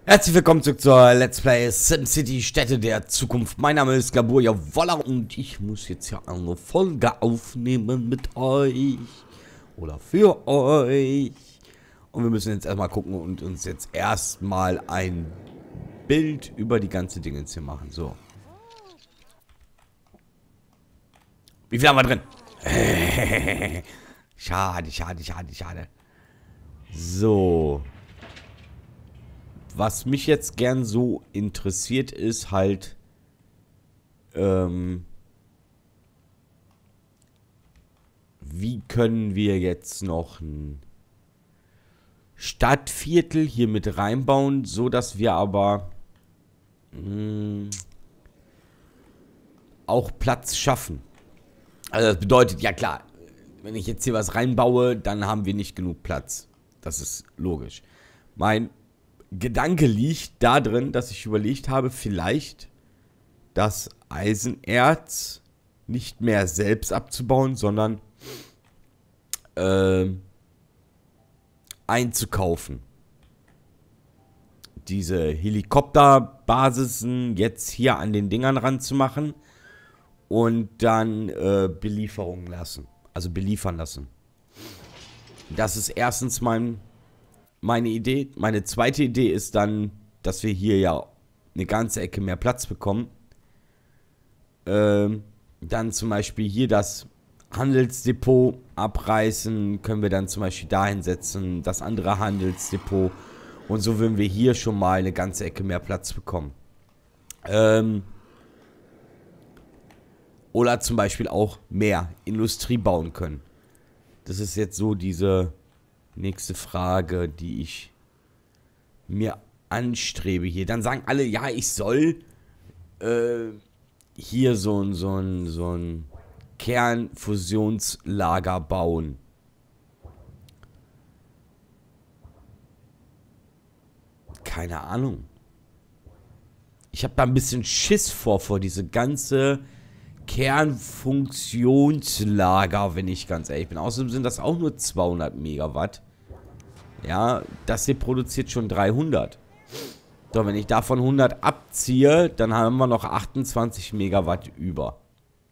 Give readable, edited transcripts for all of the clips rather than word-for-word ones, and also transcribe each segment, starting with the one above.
Herzlich willkommen zurück zur Let's Play SimCity Städte der Zukunft. Mein Name ist Gabur Jawoller und ich muss jetzt ja eine Folge aufnehmen mit euch. Oder für euch. Und wir müssen jetzt erstmal gucken und uns jetzt erstmal ein Bild über die ganze Dingens hier machen. So. Wie viel haben wir drin? Schade. So. Was mich jetzt gern so interessiert ist halt, wie können wir jetzt noch ein Stadtviertel hier mit reinbauen, so dass wir aber auch Platz schaffen. Also das bedeutet, ja klar, wenn ich jetzt hier was reinbaue, dann haben wir nicht genug Platz. Das ist logisch. Mein Gedanke liegt da drin, dass ich überlegt habe, vielleicht das Eisenerz nicht mehr selbst abzubauen, sondern einzukaufen. Diese Helikopterbasisen jetzt hier an den Dingern ranzumachen und dann Belieferungen lassen. Also beliefern lassen. Das ist erstens meine Idee. Meine zweite Idee ist dann, dass wir hier ja eine ganze Ecke mehr Platz bekommen. Dann zum Beispiel hier das Handelsdepot abreißen, können wir dann zum Beispiel dahin setzen, das andere Handelsdepot. Und so würden wir hier schon mal eine ganze Ecke mehr Platz bekommen. Oder zum Beispiel auch mehr Industrie bauen können. Das ist jetzt so diese nächste Frage, die ich mir anstrebe hier. Dann sagen alle, ja, ich soll hier so ein Kernfusionslager bauen. Keine Ahnung. Ich habe da ein bisschen Schiss vor diese ganze Kernfunktionslager, wenn ich ganz ehrlich bin. Außerdem sind das auch nur 200 Megawatt. Ja, das hier produziert schon 300. So, wenn ich davon 100 abziehe, dann haben wir noch 28 Megawatt über.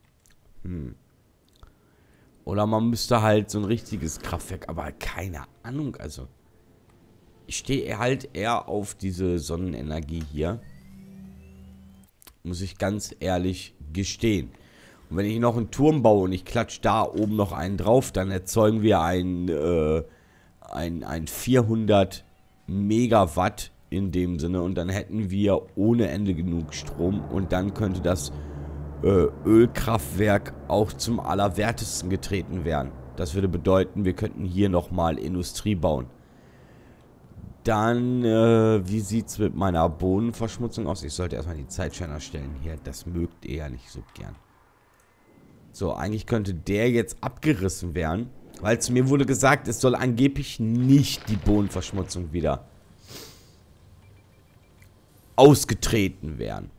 Oder man müsste halt so ein richtiges Kraftwerk, aber keine Ahnung, also. Ich stehe halt eher auf diese Sonnenenergie hier. Muss ich ganz ehrlich gestehen. Und wenn ich noch einen Turm baue und ich klatsche da oben noch einen drauf, dann erzeugen wir ein 400 Megawatt in dem Sinne. Und dann hätten wir ohne Ende genug Strom. Und dann könnte das Ölkraftwerk auch zum Allerwertesten getreten werden. Das würde bedeuten, wir könnten hier nochmal Industrie bauen. Dann, wie sieht es mit meiner Bodenverschmutzung aus? Ich sollte erstmal die Zeitscheiner stellen hier. Das mögt ihr ja nicht so gern. So, eigentlich könnte der jetzt abgerissen werden. Weil zu mir wurde gesagt, es soll angeblich nicht die Bodenverschmutzung wieder ausgetreten werden.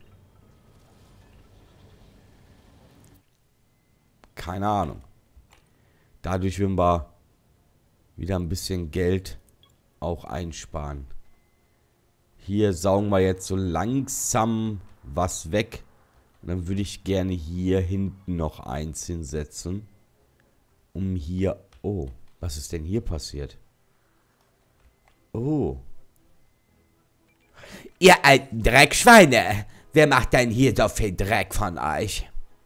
Keine Ahnung. Dadurch würden wir wieder ein bisschen Geld auch einsparen. Hier saugen wir jetzt so langsam was weg. Und dann würde ich gerne hier hinten noch eins hinsetzen. Um hier... Oh, was ist denn hier passiert? Oh. Ihr alten Dreckschweine. Wer macht denn hier so viel Dreck von euch?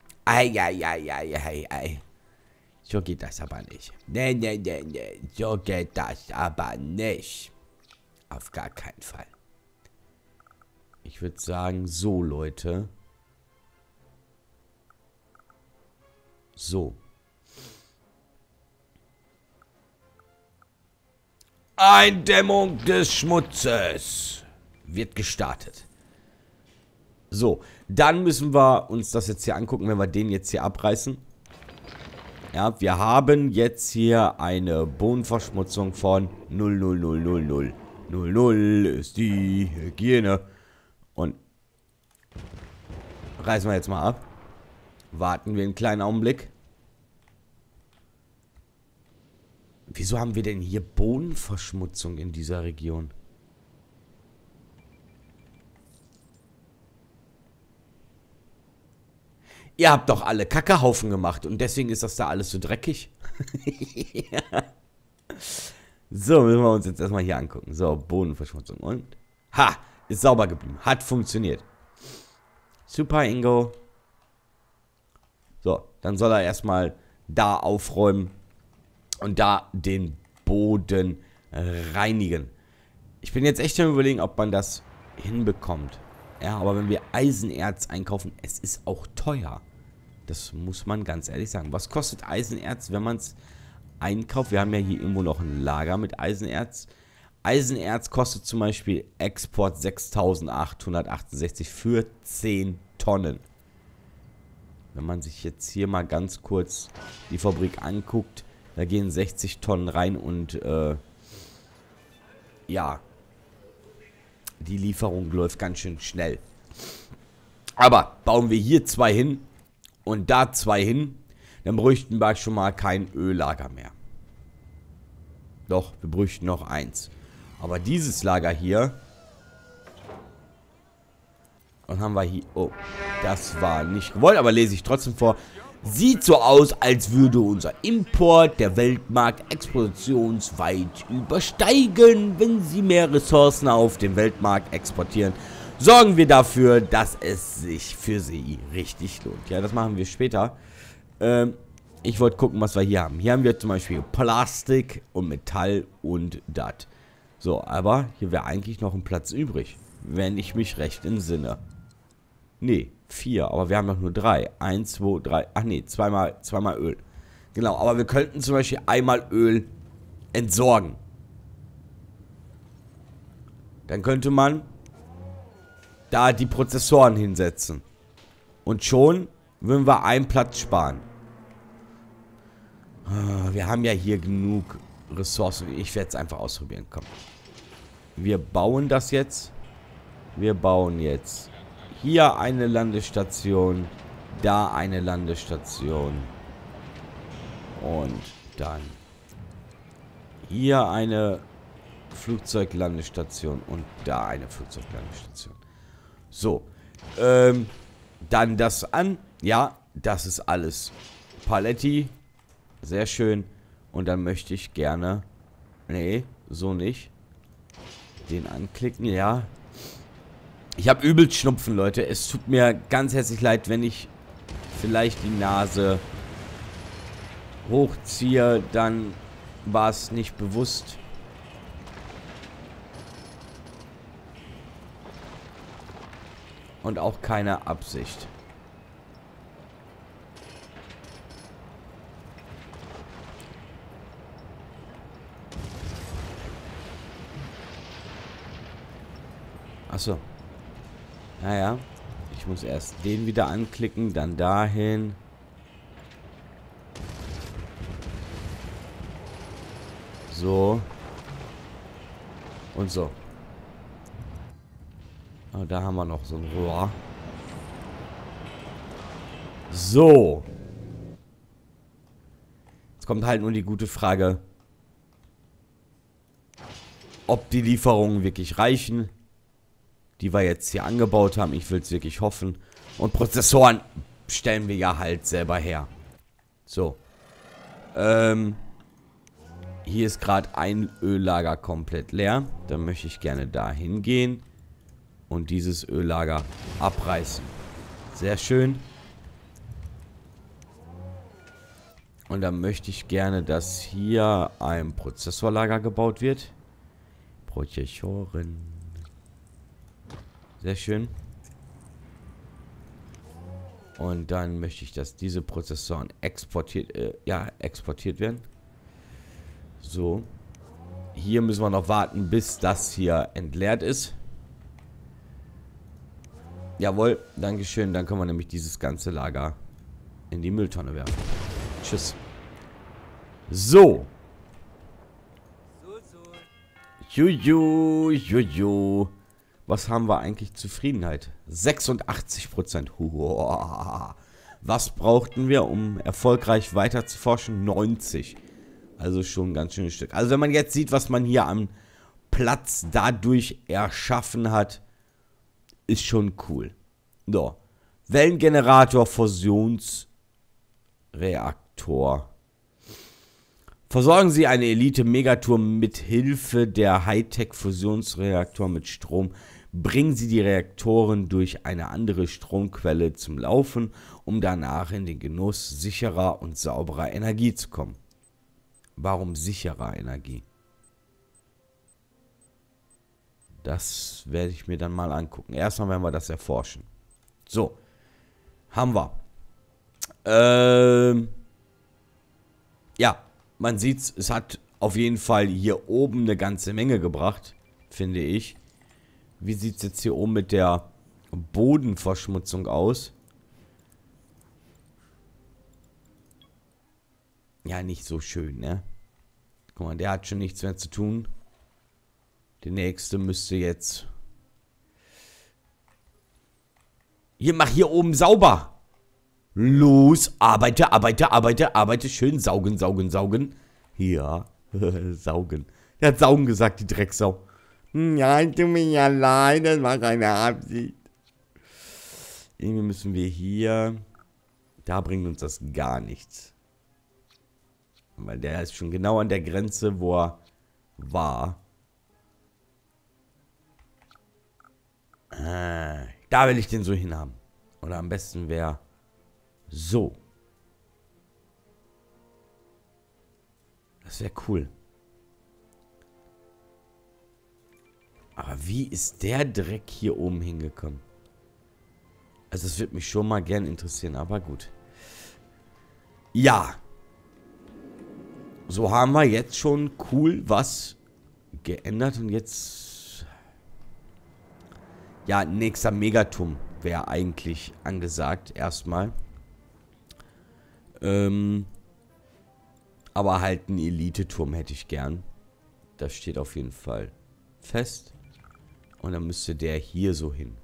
Ei. So geht das aber nicht. Nee. So geht das aber nicht. Auf gar keinen Fall. Ich würde sagen, so, Leute. So. Eindämmung des Schmutzes wird gestartet. So, dann müssen wir uns das jetzt hier angucken, wenn wir den jetzt hier abreißen. Ja, wir haben jetzt hier eine Bodenverschmutzung von 0,0000. 00 ist die Hygiene. Und reißen wir jetzt mal ab. Warten wir einen kleinen Augenblick. Wieso haben wir denn hier Bodenverschmutzung in dieser Region? Ihr habt doch alle Kackehaufen gemacht und deswegen ist das da alles so dreckig. So, müssen wir uns jetzt erstmal hier angucken. So, Bodenverschmutzung und... Ha! Ist sauber geblieben. Hat funktioniert. Super, Ingo. So, dann soll er erstmal da aufräumen und da den Boden reinigen. Ich bin jetzt echt am Überlegen, ob man das hinbekommt. Ja, aber wenn wir Eisenerz einkaufen, es ist auch teuer. Das muss man ganz ehrlich sagen. Was kostet Eisenerz, wenn man es einkauft? Wir haben ja hier irgendwo noch ein Lager mit Eisenerz. Eisenerz kostet zum Beispiel Export 6.868 für 10 Tonnen. Wenn man sich jetzt hier mal ganz kurz die Fabrik anguckt, da gehen 60 Tonnen rein und ja, die Lieferung läuft ganz schön schnell. Aber bauen wir hier 2 hin und da 2 hin, dann bräuchten wir schon mal kein Öllager mehr. Doch, wir bräuchten noch 1. Aber dieses Lager hier, und haben wir hier, oh, das war nicht gewollt, aber lese ich trotzdem vor. Sieht so aus, als würde unser Import der Weltmarkt explosionsweit übersteigen. Wenn Sie mehr Ressourcen auf dem Weltmarkt exportieren, sorgen wir dafür, dass es sich für Sie richtig lohnt. Ja, das machen wir später. Ich wollte gucken, was wir hier haben. Hier haben wir zum Beispiel Plastik und Metall und das. So, aber hier wäre eigentlich noch ein Platz übrig, wenn ich mich recht entsinne. Nee, 4, aber wir haben noch nur 3. 1, 2, 3, ach nee, zweimal Öl. Genau, aber wir könnten zum Beispiel einmal Öl entsorgen. Dann könnte man da die Prozessoren hinsetzen. Und schon würden wir einen Platz sparen. Wir haben ja hier genug Ressourcen. Ich werde es einfach ausprobieren. Komm. Wir bauen das jetzt. Wir bauen jetzt hier eine Landestation. Da eine Landestation. Und dann hier eine Flugzeuglandestation. Und da eine Flugzeuglandestation. So. Dann das an. Ja, das ist alles Paletti. Sehr schön. Und dann möchte ich gerne... Nee, so nicht. Den anklicken, ja. Ich habe übelst Schnupfen, Leute. Es tut mir ganz herzlich leid, wenn ich vielleicht die Nase hochziehe. Dann war es nicht bewusst. Und auch keine Absicht. Achso. Naja. Ich muss erst den wieder anklicken, dann dahin. So. Und so. Oh, da haben wir noch so ein Rohr. So. Jetzt kommt halt nur die gute Frage, ob die Lieferungen wirklich reichen, die wir jetzt hier angebaut haben. Ich will es wirklich hoffen. Und Prozessoren stellen wir ja halt selber her. So. Hier ist gerade ein Öllager komplett leer. Dann möchte ich gerne da hingehen und dieses Öllager abreißen. Sehr schön. Und dann möchte ich gerne, dass hier ein Prozessorlager gebaut wird. Prozessoren. Sehr schön. Und dann möchte ich, dass diese Prozessoren exportiert werden. So. Hier müssen wir noch warten, bis das hier entleert ist. Jawohl, Dankeschön. Dann können wir nämlich dieses ganze Lager in die Mülltonne werfen. Tschüss. So. Juju. Was haben wir eigentlich? Zufriedenheit. 86%. Was brauchten wir, um erfolgreich weiter zu forschen? 90. Also schon ein ganz schönes Stück. Also wenn man jetzt sieht, was man hier am Platz dadurch erschaffen hat, ist schon cool. So. Wellengenerator, Fusionsreaktor. Versorgen Sie eine Elite-Megaturm mit Hilfe der Hightech-Fusionsreaktor mit Strom. Bringen Sie die Reaktoren durch eine andere Stromquelle zum Laufen, um danach in den Genuss sicherer und sauberer Energie zu kommen. Warum sicherer Energie? Das werde ich mir dann mal angucken. Erstmal werden wir das erforschen. So. Haben wir. Ja, man sieht's, es hat auf jeden Fall hier oben eine ganze Menge gebracht, finde ich. Wie sieht es jetzt hier oben mit der Bodenverschmutzung aus? Ja, nicht so schön, ne? Guck mal, der hat schon nichts mehr zu tun. Der nächste müsste jetzt... Hier, mach hier oben sauber! Los, arbeite, arbeite, arbeite, arbeite. Schön saugen, saugen, saugen. Ja, saugen. Der hat saugen gesagt, die Drecksau. Ja, ich tue mich allein, das war keine Absicht. Irgendwie müssen wir hier... Da bringt uns das gar nichts. Weil der ist schon genau an der Grenze, wo er war. Da will ich den so hinhaben. Oder am besten wäre... So. Das wäre cool. Aber wie ist der Dreck hier oben hingekommen? Also das würde mich schon mal gern interessieren, aber gut. Ja. So haben wir jetzt schon cool was geändert und jetzt... Ja, nächster Megaturm wäre eigentlich angesagt, erstmal. Aber halt einen Elite-Turm hätte ich gern. Das steht auf jeden Fall fest. Und dann müsste der hier so hin.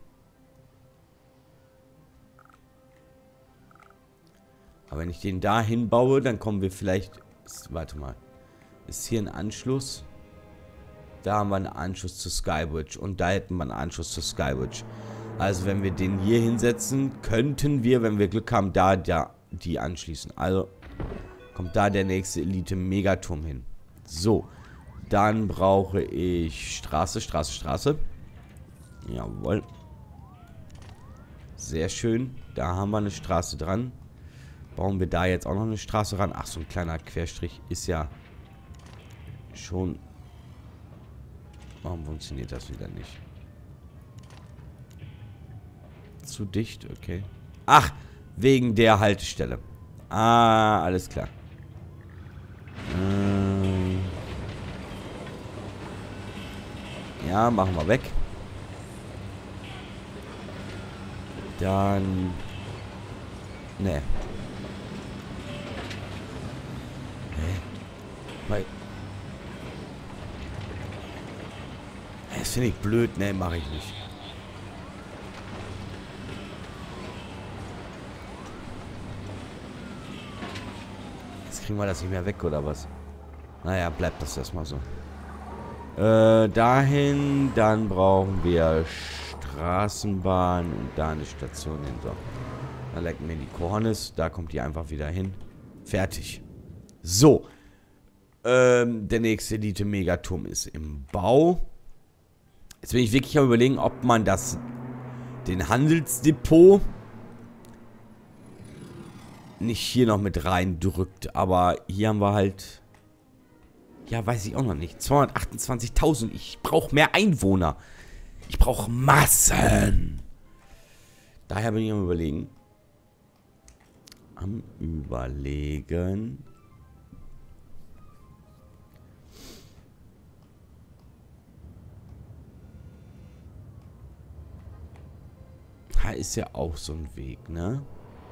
Aber wenn ich den da hinbaue, dann kommen wir vielleicht... Warte mal. Ist hier ein Anschluss? Da haben wir einen Anschluss zu Skybridge. Und da hätten wir einen Anschluss zu Skybridge. Also wenn wir den hier hinsetzen, könnten wir, wenn wir Glück haben, da die anschließen. Also kommt da der nächste Elite-Megaturm hin. So. Dann brauche ich Straße, Straße, Straße. Jawohl. Sehr schön. Da haben wir eine Straße dran. Bauen wir da jetzt auch noch eine Straße ran? Ach, so ein kleiner Querstrich ist ja schon... Warum funktioniert das wieder nicht? Zu dicht, okay. Ach, wegen der Haltestelle. Ah, alles klar. Ja, machen wir weg. Dann... Ne. Weil... Das finde ich blöd. Ne, mache ich nicht. Jetzt kriegen wir das nicht mehr weg, oder was? Naja, bleibt das erstmal so. Dahin, dann brauchen wir Straßenbahn und da eine Station hin. So. Dann lecken wir die Kornis. Da kommt die einfach wieder hin. Fertig. So. Der nächste Elite-Megaturm ist im Bau. Jetzt bin ich wirklich am Überlegen, ob man den Handelsdepot nicht hier noch mit reindrückt. Aber hier haben wir halt... Ja, weiß ich auch noch nicht. 228.000. Ich brauche mehr Einwohner. Ich brauche Massen. Daher bin ich am Überlegen. Da ist ja auch so ein Weg, ne?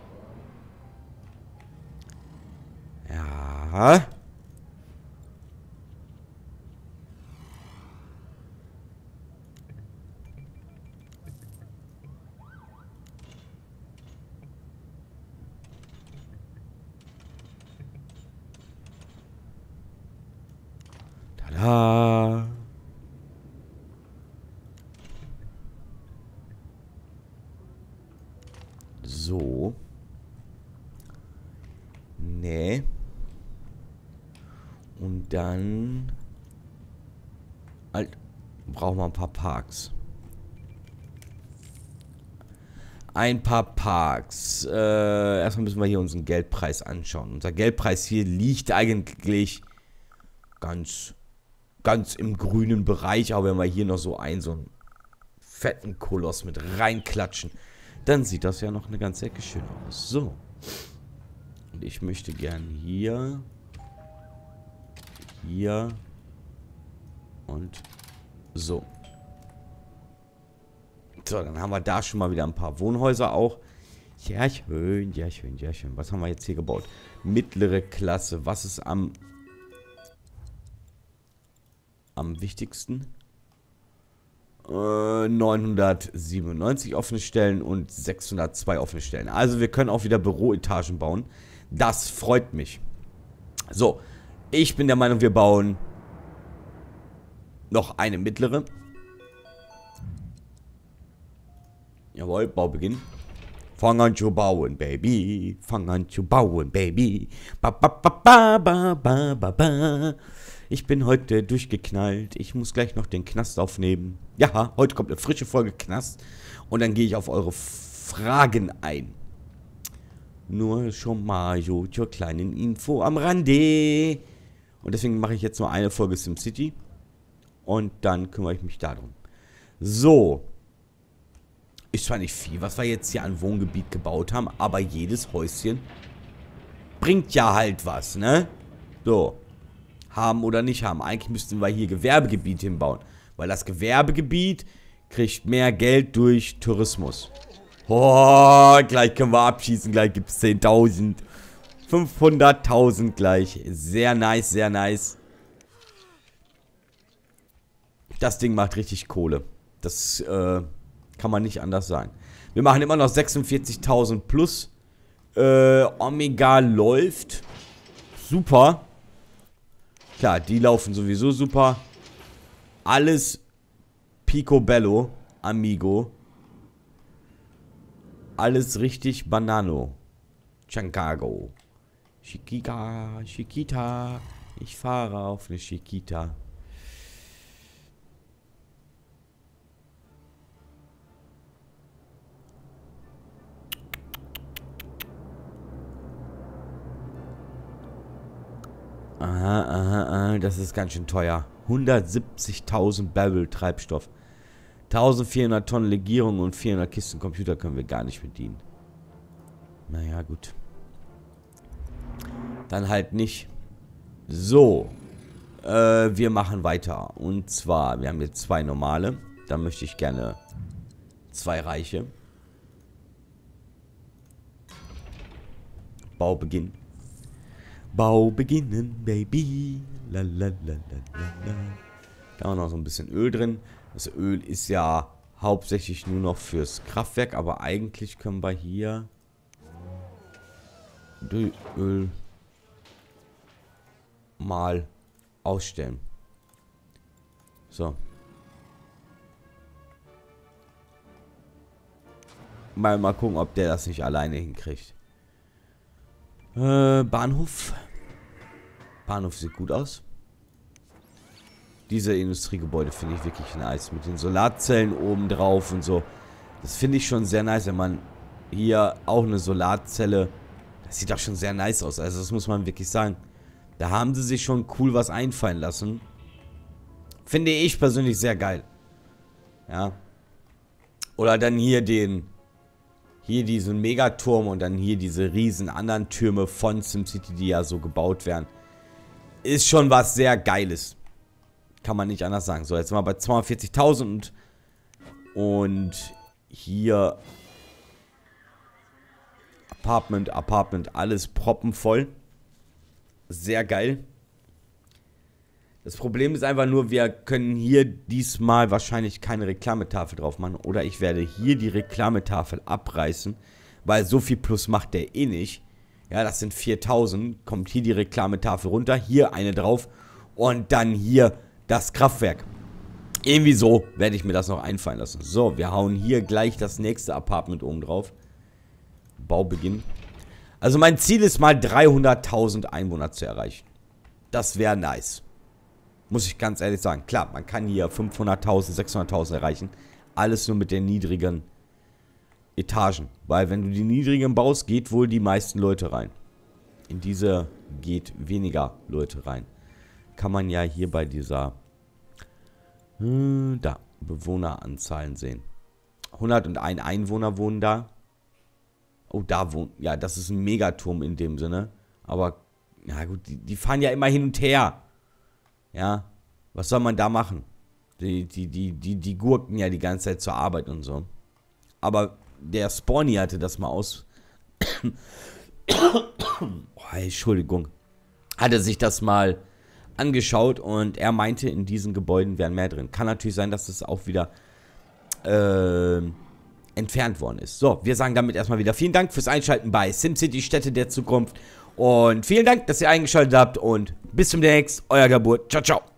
Ja. Tada. So. Nee. Und dann... Halt, brauchen wir ein paar Parks. Ein paar Parks. Erstmal müssen wir hier unseren Geldpreis anschauen. Unser Geldpreis hier liegt eigentlich ganz im grünen Bereich. Aber wenn wir hier noch so einen fetten Koloss mit reinklatschen, dann sieht das ja noch eine ganze Ecke schön aus. So. Und ich möchte gern hier und so. So, dann haben wir da schon mal wieder ein paar Wohnhäuser auch. Ja, schön, ja, schön, ja, schön. Was haben wir jetzt hier gebaut? Mittlere Klasse. Was ist am wichtigsten? 997 offene Stellen und 602 offene Stellen. Also wir können auch wieder Büroetagen bauen. Das freut mich. So, ich bin der Meinung, wir bauen noch eine mittlere. Jawohl, Baubeginn. Fang an zu bauen, Baby. Fang an zu bauen, Baby. Ba, ba, ba, ba, ba, ba, ba, ba. Ich bin heute durchgeknallt. Ich muss gleich noch den Knast aufnehmen. Ja, heute kommt eine frische Folge Knast. Und dann gehe ich auf eure Fragen ein. Nur schon mal so zur kleinen Info am Rande. Und deswegen mache ich jetzt nur eine Folge SimCity. Und dann kümmere ich mich darum. So. Ist zwar nicht viel, was wir jetzt hier an Wohngebiet gebaut haben, aber jedes Häuschen bringt ja halt was, ne? So. Haben oder nicht haben. Eigentlich müssten wir hier Gewerbegebiet hinbauen. Weil das Gewerbegebiet kriegt mehr Geld durch Tourismus. Oh, gleich können wir abschießen. Gleich gibt es 10.000. 500.000 gleich. Sehr nice, sehr nice. Das Ding macht richtig Kohle. Das, kann man nicht anders sagen. Wir machen immer noch 46.000 plus. Omega läuft. Super. Klar, die laufen sowieso super. Alles picobello, amigo. Alles richtig banano. Chicago. Chiquita, Chiquita. Ich fahre auf eine Chiquita. Aha, das ist ganz schön teuer. 170.000 Barrel Treibstoff. 1400 Tonnen Legierung und 400 Kisten Computer können wir gar nicht bedienen. Naja, gut. Dann halt nicht. So. Wir machen weiter. Und zwar, wir haben jetzt 2 normale. Da möchte ich gerne 2 reiche. Baubeginn. Bau beginnen, Baby. La, la, la, la, la. Da haben wir noch so ein bisschen Öl drin. Das Öl ist ja hauptsächlich nur noch fürs Kraftwerk, aber eigentlich können wir hier Öl mal ausstellen. So. Mal gucken, ob der das nicht alleine hinkriegt. Bahnhof. Bahnhof sieht gut aus. Diese Industriegebäude finde ich wirklich nice. Mit den Solarzellen oben drauf und so. Das finde ich schon sehr nice, wenn man hier auch eine Solarzelle... Das sieht auch schon sehr nice aus. Also das muss man wirklich sagen. Da haben sie sich schon cool was einfallen lassen. Finde ich persönlich sehr geil. Ja. Oder dann hier diesen Megaturm und dann hier diese riesen anderen Türme von SimCity, die ja so gebaut werden. Ist schon was sehr Geiles. Kann man nicht anders sagen. So, jetzt sind wir bei 240.000 und hier Apartment, alles proppenvoll. Sehr geil. Das Problem ist einfach nur, wir können hier diesmal wahrscheinlich keine Reklametafel drauf machen. Oder ich werde hier die Reklametafel abreißen, weil so viel Plus macht der eh nicht. Ja, das sind 4.000. Kommt hier die Reklametafel runter, hier eine drauf und dann hier das Kraftwerk. Irgendwie so werde ich mir das noch einfallen lassen. So, wir hauen hier gleich das nächste Apartment oben drauf. Baubeginn. Also mein Ziel ist mal 300.000 Einwohner zu erreichen. Das wäre nice. Muss ich ganz ehrlich sagen. Klar, man kann hier 500.000, 600.000 erreichen. Alles nur mit den niedrigen Etagen. Weil wenn du die niedrigen baust, geht wohl die meisten Leute rein. In diese geht weniger Leute rein. Kann man ja hier bei dieser da, Bewohneranzahlen sehen. 101 Einwohner wohnen da. Oh, da wohnt, ja, das ist ein Megaturm in dem Sinne. Aber, ja gut, die fahren ja immer hin und her. Ja, was soll man da machen? Die gurken ja die ganze Zeit zur Arbeit und so. Aber der Spawny hatte das mal aus... oh, Entschuldigung. Hatte sich das mal angeschaut und er meinte, in diesen Gebäuden wären mehr drin. Kann natürlich sein, dass es auch wieder entfernt worden ist. So, wir sagen damit erstmal wieder vielen Dank fürs Einschalten bei SimCity Städte der Zukunft und vielen Dank, dass ihr eingeschaltet habt und bis zum nächsten Mal, euer Gabur. Ciao, ciao.